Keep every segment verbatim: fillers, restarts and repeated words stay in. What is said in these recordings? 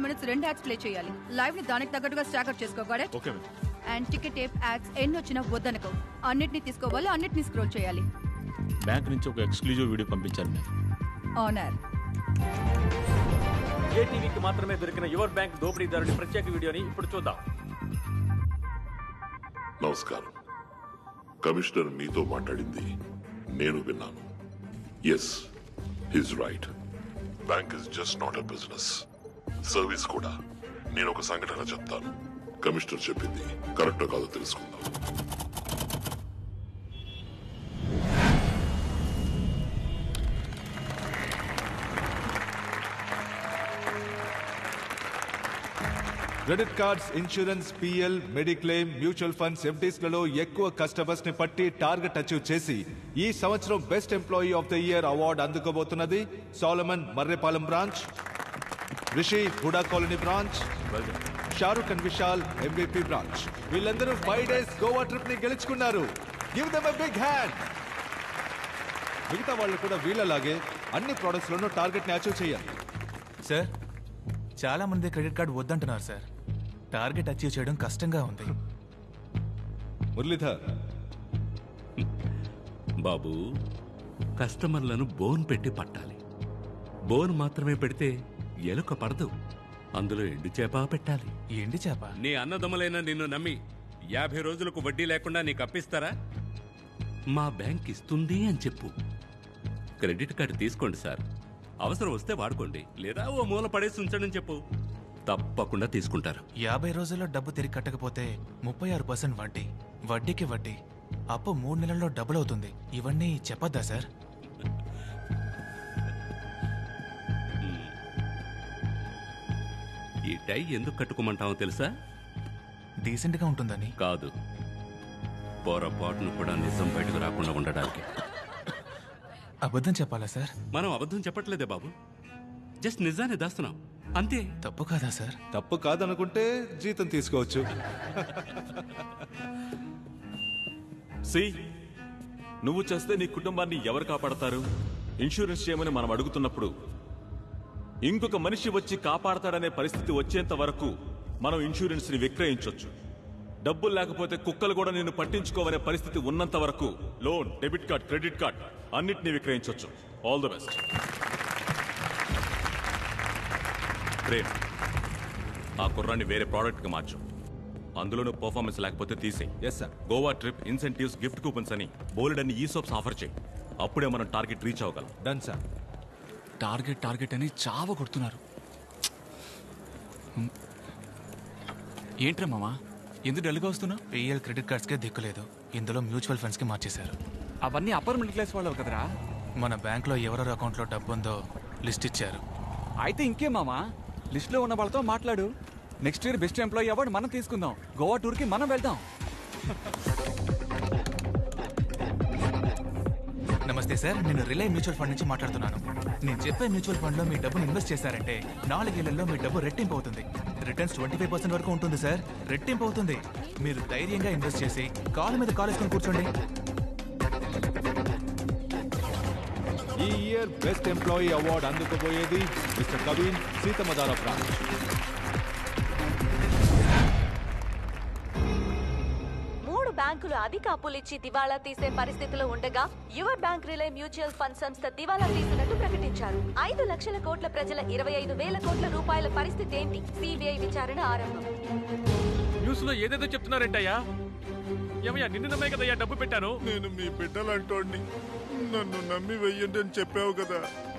Minutes రెండు ads play చేయాలి. Live ని దానికి తగ్గట్టుగా స్టాకర్ చేసుకోవాలి. Okay and ticket tape ads ఎన్ని వచ్చినా వద్దనుకో. అన్నిటిని తీసుకోవాలి, అన్నిటిని స్క్రోల్ చేయాలి. బ్యాంక్ నుంచి ఒక ఎక్స్క్లూజివ్ వీడియో పంపించారు మ్యామ్. ఆనర్ ఏటీవీకి మాత్రమే దొరికిన యువర్ బ్యాంక్ దోపిడీదారుడి ప్రత్యేక వీడియోని ఇప్పుడు చూద్దాం. నమస్కారం. కమిషనర్ మీతో మాట్లాడింది నేను విన్నాను. Yes, he's right. Bank is just not a business, service కూడా. నేను ఒక సంఘటన చెప్తాను. కమిషనర్ చెప్పింది కరెక్టో కాదో తెలుసుకుందాం. Credit cards, insurance, PL, mediclaim, mutual funds, FDs లలో ఎక్కువ కస్టమర్స్ ని పట్టి టార్గెట్ అచీవ్ చేసి ఈ సంవత్సరం best employee of the year award అందుకోబోతున్నది Solomon Marripalem branch, Rishi Huda colony branch, Shahrukh and Vishal MVP branch. వీళ్ళందరూ ఫైవ్ డేస్ గోవా ట్రిప్ ని గెలుచుకున్నారు. Give them a big hand. మిగతా వాళ్ళు కూడా వీళ్ళలాగే అన్ని ప్రొడక్ట్స్ లోనూ టార్గెట్ ని అచీవ్ చేయాలి. సార్, చాలా మంది క్రెడిట్ కార్డు వద్దంటున్నారు సార్. టార్గెట్ అచీవ్ చేయడం కష్టంగా ఉంది. మురళీధర్ బాబు, కస్టమర్లను బోన్ పెట్టి పట్టాలి. బోన్ మాత్రమే పెడితే ఎలుక పడదు. అందులో ఎండు చేప పెట్టాలి. ఎండు చేప? నీ అన్నదమ్ములైన నిన్ను నమ్మి యాభై రోజులకు వడ్డీ లేకుండా నీకు అప్పిస్తారా? మా బ్యాంక్ ఇస్తుంది అని చెప్పు. క్రెడిట్ కార్డు తీసుకోండి సార్, అవసరం వస్తే వాడుకోండి, లేదా ఓ మూల పడేసి ఉంచండి చెప్పు. తప్పకుండా తీసుకుంటారు. యాభై రోజుల్లో డబ్బు తిరిగి కట్టకపోతే ముప్పై ఆరు పర్సెంట్ వడ్డీ, వడ్డీకి వడ్డీ. అప్పు మూడు నెలల్లో డబుల్ అవుతుంది. ఇవన్నీ చెప్పొద్దా సార్? ఈ టై ఎందుకు కట్టుకోమంటావో తెలుసా? డీసెంట్ గా ఉంటుందని కాదు, పొరపాటును కూడా నిజం బయటకు రాకుండా ఉండడానికి. అబద్ధం చెప్పాలా సార్? మనం అబద్ధం చెప్పట్లేదే బాబు, జస్ట్ నిజాన్ని దాస్తున్నాం అంతే. తప్పు కాదా సార్? తప్పు కాదనుకుంటే జీతం తీసుకోవచ్చు. సి, నువ్వు చేస్తే నీ కుటుంబాన్ని ఎవరు కాపాడతారు? ఇన్సూరెన్స్ చేయమని మనం అడుగుతున్నప్పుడు ఇంకొక మనిషి వచ్చి కాపాడతాడనే పరిస్థితి వచ్చేంత వరకు మనం ఇన్సూరెన్స్ ని విక్రయించవచ్చు. డబ్బులు లేకపోతే కుక్కలు కూడా నిన్ను పట్టించుకోవనే పరిస్థితి ఉన్నంత వరకు loan, debit card, credit card అన్నిటినీ విక్రయించవచ్చు. All the best. ప్రేమ్, ఆ కుర్రాన్ని వేరే ప్రోడక్ట్ కి మార్చు. అందులోనూ పర్ఫార్మెన్స్ లేకపోతే తీసే. Yes sir. Goa trip incentives, gift coupons అని బోలెడ్ అన్ని ఈ సోప్స్ ఆఫర్ చేయి. అప్పుడే మనం టార్గెట్ రీచ్ అవ్వగలం. Done sir. టార్గెట్ టార్గెట్ అని చావ కొడుతున్నారు. ఏంట్రా మామా, ఎందుకు డల్గా వస్తున్నా? పిఎల్ క్రెడిట్ కార్డ్స్ కే దిక్కులేదు, ఇందులో మ్యూచువల్ ఫండ్స్ కి మార్చేశారు. అవన్నీ అప్పర్ మిడిల్ క్లాస్ వాళ్ళవి కదరా. మన బ్యాంక్ లో ఎవరెవరి అకౌంట్ లో డబ్బు ఉందో లిస్ట్ ఇచ్చారు. అయితే ఇంకేం మామా, లిస్ట్ లో ఉన్న వాళ్ళతో మాట్లాడు. Next year best employee award మనం తీసుకుందాం. గోవా టూర్ కి మనం వెళ్దాం. నమస్తే సార్, నేను రిలై మ్యూచువల్ ఫండ్ నుంచి మాట్లాడుతున్నాను. నేను చెప్పే మ్యూచువల్ ఫండ్ లో మీ డబ్బును ఇన్వెస్ట్ చేశారంటే నాలుగేళ్లలో మీ డబ్బు రెట్టింపు అవుతుంది. రిటర్న్స్ ట్వంటీ ఫైవ్ పర్సెంట్ వరకు ఉంటుంది సార్. రెట్టింపు అవుతుంది. మీరు ధైర్యంగా ఇన్వెస్ట్ చేసి కాలు మీద కాలు వేసుకొని కూర్చోండి. ఈ ఇయర్ బెస్ట్ ఎంప్లాయీ అవార్డు అందుకోబోయేది మిస్టర్ కవిన్, సీతమదార బ్రాంచ్. మూడు బ్యాంకులు అధిక అప్పులిచ్చి దివాళా తీసే పరిస్థితిలో ఉండగా యువర్ బ్యాంక్ రిలే మ్యూచువల్ ఫండ్ సంస్థ దివాళా తీసినట్టు ప్రకటించారు. ఐదు లక్షల కోట్ల ప్రజల ఇరవై ఐదు వేల కోట్ల రూపాయల పరిస్థితి ఏంటి? సిబిఐ విచారణ ఆరంభం. న్యూస్ లో ఏదేదో చెప్తున్నారేంటయ్యా? ఏమయ్యా, నిన్ను నమ్మే కదయ్యా డబ్బు పెట్టాను. నేను మీ బిడ్డలంటోడిని, నన్ను నమ్మి వెయ్యండి అని చెప్పావు కదా.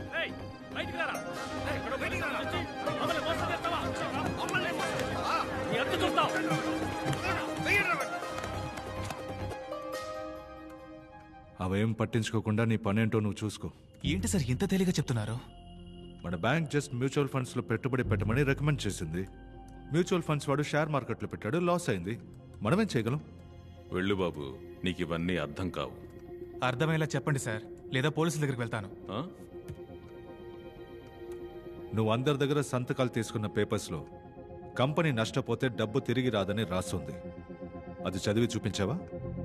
అవేం పట్టించుకోకుండా నీ పనేంటో నువ్వు చూసుకో. ఏంటి సార్ ఇంత తేలిగా చెప్తున్నారు? మన బ్యాంక్ జస్ట్ మ్యూచువల్ ఫండ్స్ లో పెట్టుబడి పెట్టమని రికమెండ్ చేసింది. మ్యూచువల్ ఫండ్స్ వాడు షేర్ మార్కెట్ లో పెట్టాడు, లాస్ అయింది. మనమేం చేయగలం? వెళ్ళు బాబు, నీకు ఇవన్నీ అర్థం కావు. అర్థమయ్యేలా చెప్పండి సార్, లేదా పోలీసుల దగ్గరికి వెళ్తాను. నువ్వు అందరి దగ్గర సంతకాలు తీసుకున్న పేపర్స్ లో కంపెనీ నష్టపోతే డబ్బు తిరిగి రాదని రాస్తుంది. అది చదివి చూపించావా?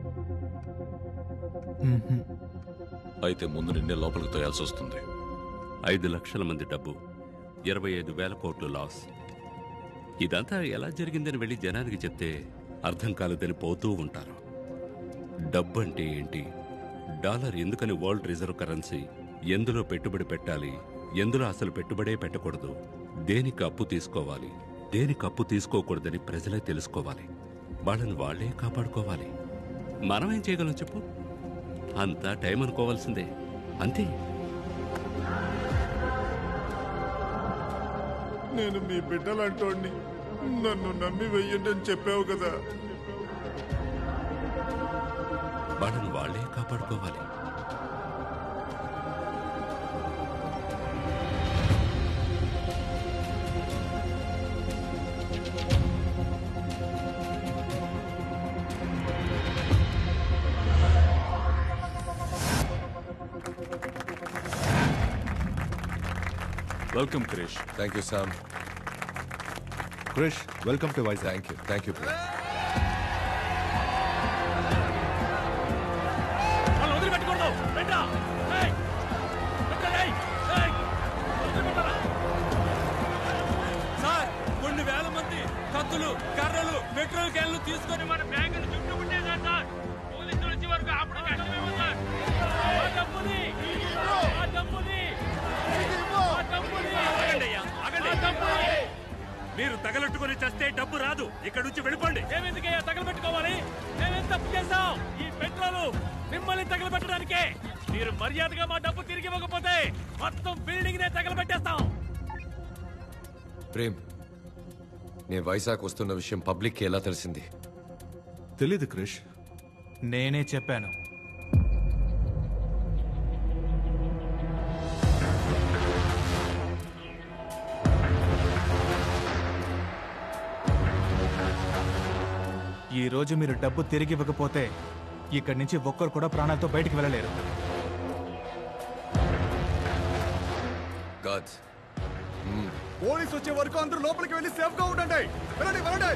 అయితే ముందు నిన్నే లోపలికి తోయాల్సి వస్తుంది. ఐదు లక్షల మంది డబ్బు, ఇరవై ఐదు వేల కోట్లు లాస్. ఇదంతా ఎలా జరిగిందని వెళ్ళి జనానికి చెప్తే అర్థం కాలేదని పోతూ ఉంటారు. డబ్బు అంటే ఏంటి, డాలర్ ఎందుకని వరల్డ్ రిజర్వ్ కరెన్సీ, ఎందులో పెట్టుబడి పెట్టాలి, ఎందులో అసలు పెట్టుబడే పెట్టకూడదు, దేనికి అప్పు తీసుకోవాలి, దేనికి అప్పు తీసుకోకూడదని ప్రజలే తెలుసుకోవాలి. వాళ్ళని వాళ్లే కాపాడుకోవాలి. మనం ఏం చేయగలం చెప్పు? అంతా టైం అనుకోవాల్సిందే, అంతే. నేను మీ బిడ్డలంటోడిని, నన్ను నమ్మి వెయ్యండి అని చెప్పావు కదా. వాళ్ళని వాళ్లే కాపాడుకోవాలి. Welcome Krish. Thank you Sam. Krish, welcome to Vizag. Thank you thank you sir, కొన్ని వేల మంది కత్తులు, కర్రలు, పెట్రోల్ క్యాన్లు తీసుకొని మన బ్యాంకును చుట్టుముట్టేశారు సార్. పోలీసులు వచ్చే వరకు అప్పుడు కష్టమేమో సార్. ఆ డబ్బుని, ఆ డబ్బుని, ఆ డబ్బుని, ఆగండి అయ్యా, ఆగండి. ఆ డబ్బుని మీరు తగలెట్టుకుని చస్తే డబ్బు రాదు. ఇక్కడ నుంచి వెళ్ళిపోండి. మేమెందుకయ్యా తగలబెట్టుకోవాలి? మేమేం తప్పు చేస్తాం? ఈ పెట్రోలు మిమ్మల్ని తగలబెట్టడానికే. మీరు మర్యాదగా మా డబ్బు తిరిగి ఇవ్వకపోతే మొత్తం బిల్డింగ్ నే తగలబెట్టేస్తాం. ప్రేమ్, నేను వైజాగ్ వస్తున్న విషయం పబ్లిక్ కి ఎలా తెలిసింది? తెలీదు క్రిష్. నేనే చెప్పాను. ఈ రోజు మీరు డబ్బు తిరిగి ఇవ్వకపోతే ఇక్కడి నుంచి ఒక్కరు కూడా ప్రాణాలతో బయటికి వెళ్ళలేరు. గాడ్స్, పోలీసు వచ్చే వరకు అందరూ లోపలికి వెళ్ళి సేఫ్ గా ఉండండి. వెళ్ళండి వెళ్ళండి.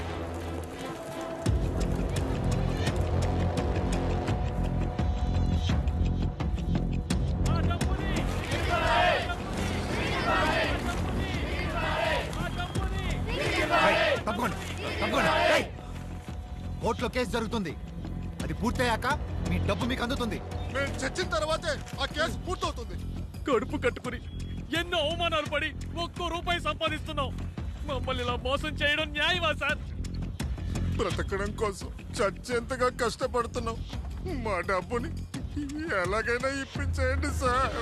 తప్పకుండా తప్పకుండా. కోర్టులో కేసు జరుగుతుంది. అది పూర్తయ్యాక మీ డబ్బు మీకు అందుతుంది. మేము చచ్చిన తర్వాతే ఆ కేసు పూర్తవుతుంది. కడుపు కట్టుకుని ఎన్నో అవమానాలు పడి ఒక్కో రూపాయి సంపాదిస్తున్నాం. మమ్మల్ని ఇలా మోసం చేయడం న్యాయమా సార్? బ్రతకడం కోసం చచ్చేంతగా కష్టపడుతున్నాం. మా డబ్బుని ఎలాగైనా ఇప్పించేయండి సార్.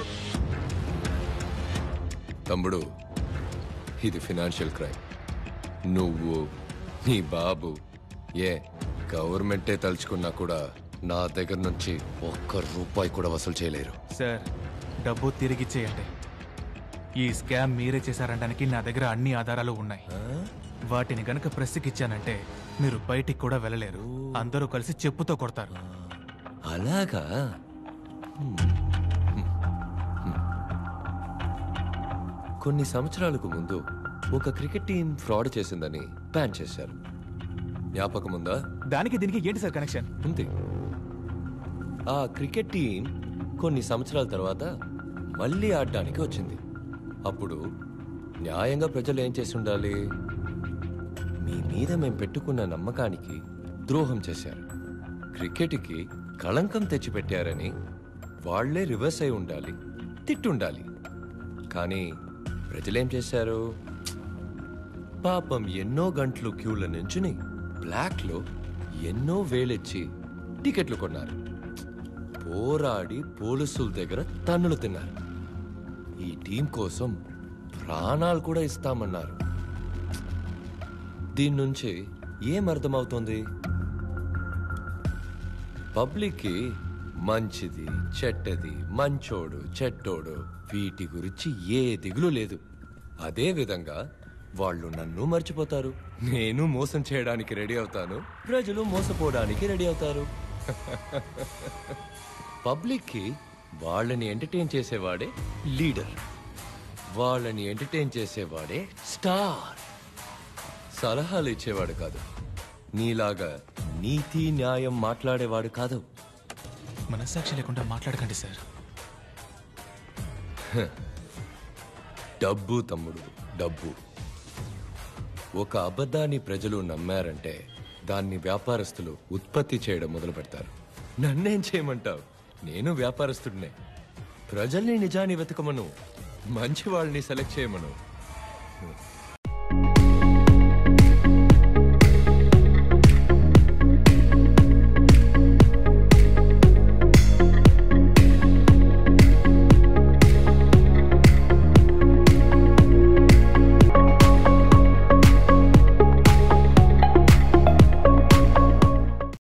తమ్ముడు, ఇది ఫినాన్షియల్ క్రైమ్. నువ్వు, నీ బాబు, ఏ గవర్నమెంటే తలుచుకున్నా కూడా నా దగ్గర నుంచి ఒక్క రూపాయి కూడా వసూలు చేయలేరు. సార్, డబ్బు తిరిగిచ్చేయండి. ఈ స్కామ్ మీరే చేశారనడానికి నా దగ్గర అన్ని ఆధారాలు ఉన్నాయి. వాటిని గనక ప్రెస్కి ఇచ్చానంటే మీరు బయటికి కూడా వెళ్ళలేరు. అందరూ కలిసి చెప్పుతో కొడతారు. అలాగా? కొన్ని సంవత్సరాలకు ముందు ఒక క్రికెట్ టీం ఫ్రాడ్ చేసిందని బ్యాన్ చేశారు. జ్ఞాపకం ఉందా? దానికి దీనికి ఏంటి సార్ కనెక్షన్? ఉంది. ఆ క్రికెట్ టీం కొన్ని సంవత్సరాల తర్వాత మళ్ళీ ఆడడానికి వచ్చింది. అప్పుడు న్యాయంగా ప్రజలు ఏం చేసి ఉండాలి? మీ మీద మేము పెట్టుకున్న నమ్మకానికి ద్రోహం చేశారు, క్రికెట్కి కళంకం తెచ్చిపెట్టారని వాళ్లే రివర్స్ అయి ఉండాలి, తిట్టుండాలి. కానీ ప్రజలేం చేశారు? పాపం ఎన్నో గంటలు క్యూల నుంచుని బ్లాక్లో ఎన్నో వేలెచ్చి టికెట్లు కొన్నారు. పోరాడి పోలీసుల దగ్గర తన్నులు తిన్నారు. ఈ టీం కోసం ప్రాణాలు కూడా ఇస్తామన్నారు. దీని నుంచి ఏం అర్థమవుతుంది? పబ్లిక్కి మంచిది, చెడ్డది, మంచోడు, చెడ్డోడు వీటి గురించి ఏ దిగులు లేదు. అదే విధంగా వాళ్ళు నన్ను మర్చిపోతారు. నేను మోసం చేయడానికి రెడీ అవుతాను, ప్రజలు మోసపోవడానికి రెడీ అవుతారు. పబ్లిక్కి వాళ్ళని ఎంటర్టైన్ చేసేవాడే లీడర్, వాళ్ళని ఎంటర్టైన్ చేసేవాడే స్టార్. సలహాలు ఇచ్చేవాడు కాదు, నీలాగా నీతి న్యాయం మాట్లాడేవాడు కాదు. మనస్సాక్షి లేకుండా మాట్లాడకండి సార్. డబ్బు తమ్ముడు, డబ్బు. ఒక అబద్ధాన్ని ప్రజలు నమ్మారంటే దాన్ని వ్యాపారస్తులు ఉత్పత్తి చేయడం మొదలు పెడతారు. నన్నేం చేయమంటావు? నేను వ్యాపారస్తుడినే. ప్రజల్ని నిజాన్ని వెతకమను, మంచి వాళ్ళని సెలెక్ట్ చేయమను.